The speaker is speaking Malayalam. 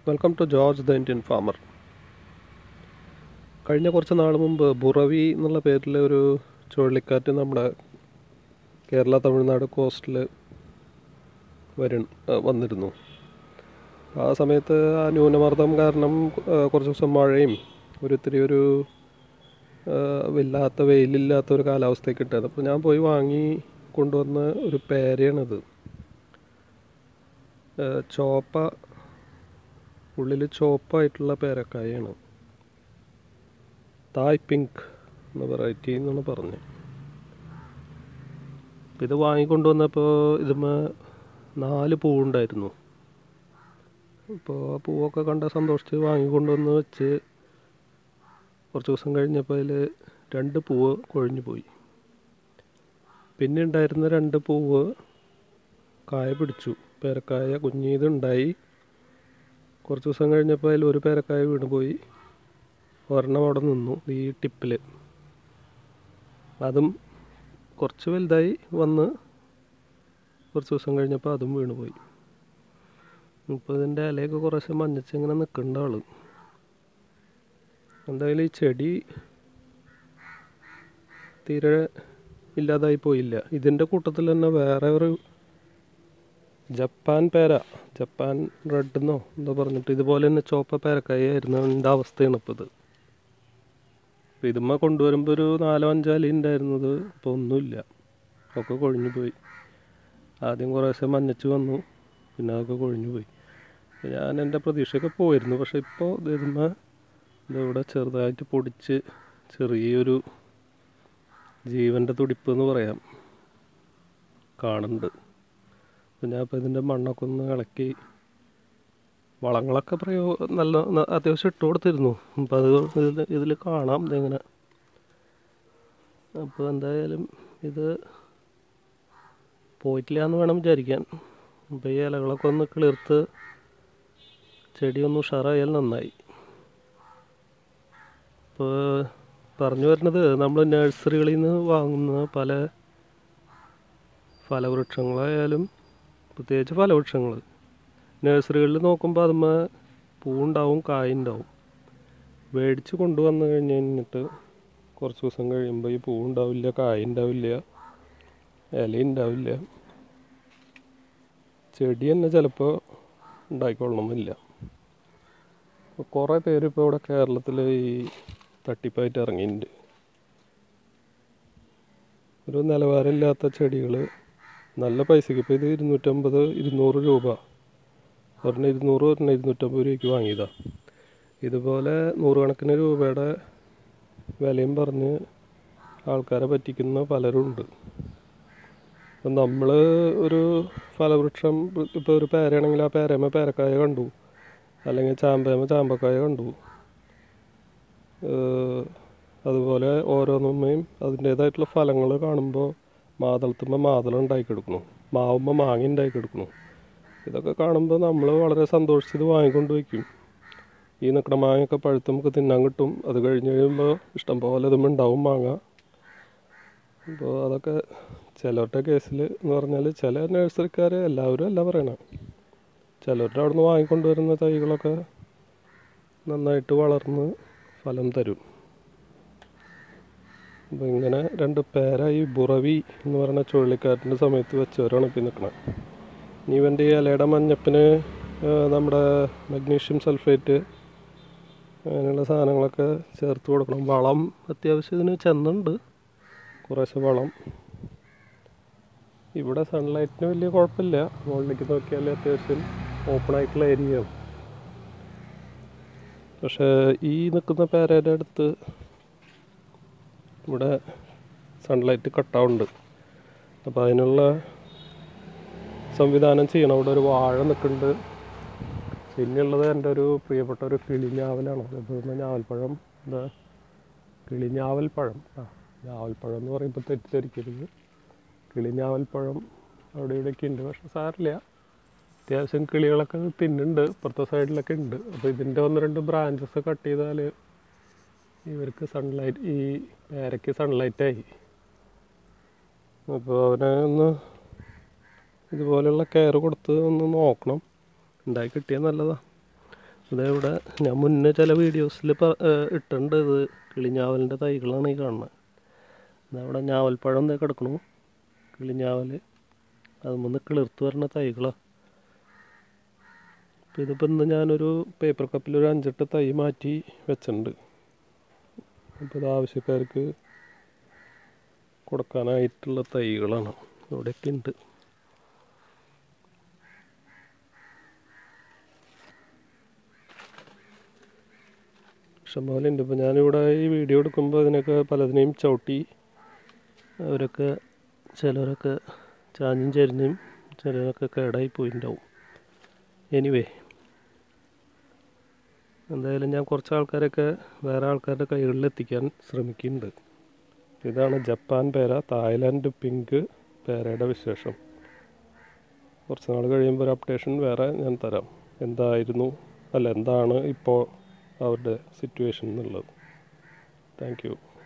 Welcome to George the Indian farmer. കഴിഞ്ഞ കുറച്ച് നാൾ മുമ്പ് ബുറവി എന്നുള്ള പേരിൽ ഒരു ചുഴലിക്കാറ്റ് നമ്മുടെ കേരള തമിഴ്നാട് കോസ്റ്റിൽ വന്നിരുന്നു. ആ സമയത്ത് ആ ന്യൂനമർദ്ദം കാരണം കുറച്ച് ദിവസം മഴയും ഒരു വല്ലാത്ത വെയിലില്ലാത്ത ഒരു കാലാവസ്ഥയൊക്കെ ഇട്ടത്. അപ്പോൾ ഞാൻ പോയി വാങ്ങി കൊണ്ടുവന്ന ഒരു പേരയാണിത്. ഉള്ളിൽ ചുവപ്പായിട്ടുള്ള പേരക്കായാണ്. തായ് പിങ്ക് എന്ന വെറൈറ്റി എന്നാണ് പറഞ്ഞത്. ഇത് വാങ്ങിക്കൊണ്ടുവന്നപ്പോൾ ഇതിന്മേ 4 പൂവുണ്ടായിരുന്നു. അപ്പോൾ ആ പൂവൊക്കെ കണ്ട സന്തോഷിച്ച് വാങ്ങിക്കൊണ്ടുവന്ന് വെച്ച് കുറച്ച് ദിവസം കഴിഞ്ഞപ്പോൾ അതിൽ 2 പൂവ് കൊഴിഞ്ഞു പോയി. പിന്നെ ഉണ്ടായിരുന്ന 2 പൂവ് കായ പിടിച്ചു, പേരക്കായ കുഞ്ഞിതുണ്ടായി. കുറച്ച് ദിവസം കഴിഞ്ഞപ്പോൾ അതിൽ ഒരു പേരക്കായ വീണ് പോയി. ഒരെണ്ണം അവിടെ നിന്നു ഈ ടിപ്പിൽ. അതും കുറച്ച് വലുതായി വന്ന് കുറച്ച് ദിവസം കഴിഞ്ഞപ്പോൾ അതും വീണ് പോയി. ഇപ്പോൾ ഇതിൻ്റെ ഇലയൊക്കെ കുറേശ്ശെ മഞ്ഞച്ചിങ്ങനെ നിൽക്കേണ്ട ആൾ. എന്തായാലും ഈ ചെടി തീരെ ഇല്ലാതായി പോയില്ല. ഇതിൻ്റെ കൂട്ടത്തിൽ തന്നെ വേറെ ഒരു ജപ്പാൻ റെഡ് എന്നോ എന്തോ പറഞ്ഞിട്ട് ഇതുപോലെ തന്നെ ചുവപ്പ പേരക്കായ ആയിരുന്നു. എൻ്റെ അവസ്ഥയാണ് ഇപ്പോൾ ഇത്. അപ്പോൾ ഇതുമ്മ കൊണ്ടുവരുമ്പോൾ ഒരു 4-5 അലി ഉണ്ടായിരുന്നത് ഇപ്പോൾ ഒന്നുമില്ല, ഒക്കെ കൊഴിഞ്ഞു പോയി. ആദ്യം കുറേശ്ശെ മഞ്ഞച്ച് വന്നു, പിന്നെ അതൊക്കെ കൊഴിഞ്ഞു പോയി. ഞാൻ എൻ്റെ പ്രതീക്ഷയൊക്കെ പോയിരുന്നു. പക്ഷേ ഇപ്പോൾ ഇതിവിടെ ചെറുതായിട്ട് പൊടിച്ച് ചെറിയൊരു ജീവൻ്റെ തുടിപ്പ് എന്ന് പറയാം കാണുന്നുണ്ട്. അപ്പോൾ ഞാൻ ഇപ്പോൾ ഇതിൻ്റെ മണ്ണൊക്കെ ഒന്ന് ഇളക്കി വളങ്ങളൊക്കെ അത്യാവശ്യം ഇട്ട് കൊടുത്തിരുന്നു. അപ്പോൾ അത് ഇതിൽ കാണാം ഇതെങ്ങനെ. അപ്പോൾ എന്തായാലും ഇത് പോയിട്ടില്ല എന്ന് വേണം വിചാരിക്കാൻ. അപ്പോൾ ഈ ഇലകളൊക്കെ ഒന്ന് കിളിർത്ത് ചെടി ഒന്ന് ഉഷാറായാൽ നന്നായി. ഇപ്പോൾ പറഞ്ഞു വരുന്നത്, നമ്മൾ നഴ്സറികളിൽ നിന്ന് വാങ്ങുന്ന പല ഫലവൃക്ഷങ്ങളായാലും പ്രത്യേകിച്ച് ഫലവൃക്ഷങ്ങൾ നഴ്സറികളിൽ നോക്കുമ്പോൾ അതുമ്മേ പൂവുണ്ടാവും, കായുണ്ടാവും. മേടിച്ച് കൊണ്ടുവന്ന് കഴിഞ്ഞിട്ട് കുറച്ച് ദിവസം കഴിയുമ്പോൾ ഈ പൂവുണ്ടാവില്ല, കായുണ്ടാവില്ല, ഇലയുണ്ടാവില്ല. ചെടി തന്നെ ചിലപ്പോൾ ഉണ്ടായിക്കൊള്ളണമെന്നില്ല. കുറേ പേര് ഇപ്പോൾ ഇവിടെ കേരളത്തിൽ ഈ തട്ടിപ്പായിട്ട് ഇറങ്ങിയിട്ടുണ്ട്. ഒരു നിലവാരമില്ലാത്ത ചെടികൾ നല്ല പൈസയ്ക്ക്, ഇപ്പോൾ ഇത് 250-200 രൂപ, ഒരെണ്ണം 200, ഒരെണ്ണം 250 രൂപയ്ക്ക് വാങ്ങിയതാണ്. ഇതുപോലെ നൂറുകണക്കിന് രൂപയുടെ വിലയും പറഞ്ഞ് ആൾക്കാരെ പറ്റിക്കുന്ന പലരും ഉണ്ട്. അപ്പം നമ്മൾ ഒരു ഫലവൃക്ഷം, ഇപ്പോൾ ഒരു പേരയാണെങ്കിൽ ആ പേരമ്മ പേരക്കായ കണ്ടു, അല്ലെങ്കിൽ ചാമ്പയമ്മ ചാമ്പക്കായ കണ്ടു. അതുപോലെ ഓരോന്നുമ്മയും അതിൻ്റേതായിട്ടുള്ള ഫലങ്ങൾ കാണുമ്പോൾ മാതളത്തുമ്പോൾ മാതളം ഉണ്ടാക്കിയെടുക്കണം, മാവുമ്പോൾ മാങ്ങ ഉണ്ടാക്കിയെടുക്കണം. ഇതൊക്കെ കാണുമ്പോൾ നമ്മൾ വളരെ സന്തോഷിച്ചത് വാങ്ങിക്കൊണ്ട് വയ്ക്കും. ഈ നിൽക്കണ മാങ്ങയൊക്കെ പഴുത്ത് നമുക്ക് തിന്നാൻ കിട്ടും. അത് കഴിഞ്ഞ് കഴിയുമ്പോൾ ഇഷ്ടംപോലെ ഇതുമ്പോൾ ഉണ്ടാവും മാങ്ങ. അപ്പോൾ അതൊക്കെ ചിലരുടെ കേസിൽ എന്ന് പറഞ്ഞാൽ ചില നഴ്സറിക്കാർ, എല്ലാവരും അല്ല പറയണം, ചിലരുടെ അവിടെ നിന്ന് വാങ്ങിക്കൊണ്ടുവരുന്ന തൈകളൊക്കെ നന്നായിട്ട് വളർന്ന് ഫലം തരും. അപ്പോൾ ഇങ്ങനെ 2 പേര ഈ ബുറവി എന്ന് പറയുന്ന ചുഴലിക്കാറ്റിൻ്റെ സമയത്ത് വെച്ചവരാണ് ഇപ്പോൾ നിൽക്കണം. ഇനി ഇവൻ്റെ ഈ ഇലയുടെ മഞ്ഞപ്പിന് നമ്മുടെ മഗ്നീഷ്യം സൾഫേറ്റ് അങ്ങനെയുള്ള സാധനങ്ങളൊക്കെ ചേർത്ത് കൊടുക്കണം. വളം അത്യാവശ്യത്തിന് ചെന്നുണ്ട്, കുറേശ്ശെ വളം. ഇവിടെ സൺലൈറ്റിന് വലിയ കുഴപ്പമില്ല, മുകളിലേക്ക് നോക്കിയാൽ അത്യാവശ്യം ഓപ്പണായിട്ടുള്ള ഏരിയയാണ്. പക്ഷേ ഈ നിൽക്കുന്ന പേരയുടെ അടുത്ത് ഇവിടെ സൺലൈറ്റ് കട്ടാവുന്നുണ്ട്. അപ്പോൾ അതിനുള്ള സംവിധാനം ചെയ്യണം. അവിടെ ഒരു വാഴ നിൽക്കുന്നുണ്ട്. പിന്നെയുള്ളത് എൻ്റെ ഒരു പ്രിയപ്പെട്ട ഒരു കിളിഞ്ഞാവലാണ്. അതുപോലെ ഞാവൽപ്പഴം, കിളിഞ്ഞാവൽപ്പഴം, ഞാവൽപ്പഴം എന്ന് പറയുമ്പോൾ തെറ്റിദ്ധരിക്കരുത്. കിളിഞ്ഞാവൽപ്പഴം അവിടെ ഇവിടെയൊക്കെ ഉണ്ട്. പക്ഷെ സാരില്ല, അത്യാവശ്യം കിളികളൊക്കെ തിന്നുന്നുണ്ട്. ഇപ്പുറത്തെ സൈഡിലൊക്കെ ഉണ്ട്. അപ്പോൾ ഇതിൻ്റെ 1-2 ബ്രാഞ്ചസ് കട്ട് ചെയ്താൽ ഇവർക്ക് സൺലൈറ്റ്, ഈ പേരയ്ക്ക് സൺലൈറ്റായി. അപ്പോൾ അവനെ ഒന്ന് ഇതുപോലെയുള്ള കെയർ കൊടുത്ത് ഒന്ന് നോക്കണം. ഉണ്ടായി കിട്ടിയാൽ നല്ലതാണ്. ഇതിവിടെ ഞാൻ മുന്നേ ചില വീഡിയോസിൽ ഇട്ടിട്ടുണ്ട്. ഇത് കിളിഞ്ഞാവലിൻ്റെ തൈകളാണ് ഈ കാണുന്നത്. ഇതവിടെ ഞാവൽപ്പഴം എന്താ കിടക്കണു, കിളിഞ്ഞാവൽ അതുമൊന്ന് കിളിർത്ത് വരുന്ന തൈകളാണ്. അപ്പോൾ ഇതിപ്പോൾ ഇന്ന് ഞാനൊരു പേപ്പർ കപ്പിൽ ഒരു 5-8 തൈ മാറ്റി വെച്ചിട്ടുണ്ട്. അപ്പോൾ ഇത് ആവശ്യക്കാർക്ക് കൊടുക്കാനായിട്ടുള്ള തൈകളാണ്. ഇവിടെയൊക്കെ ഉണ്ട്. ഇഷ്ടംപോലെ ഉണ്ട്. ഇപ്പോൾ ഞാനിവിടെ ഈ വീഡിയോ എടുക്കുമ്പോൾ അതിനൊക്കെ പലതിനെയും ചവിട്ടി അവരൊക്കെ ചിലരൊക്കെ ചാഞ്ഞും ചരിഞ്ഞും ചിലരൊക്കെ കേടായി പോയിട്ടുണ്ടാവും. എനിവേ, എന്തായാലും ഞാൻ കുറച്ച് ആൾക്കാരൊക്കെ വേറെ ആൾക്കാരുടെ കൈകളിൽ എത്തിക്കാൻ ശ്രമിക്കുന്നുണ്ട്. ഇതാണ് ജപ്പാൻ പേര, തായ്ലാൻഡ് പിങ്ക് പേരയുടെ വിശേഷം. കുറച്ച് നാൾ കഴിയുമ്പോൾ ഒരു അപ്ഡേഷൻ വേറെ ഞാൻ തരാം. എന്താണ് ഇപ്പോൾ അവരുടെ സിറ്റുവേഷൻ എന്നുള്ളത്. Thank U.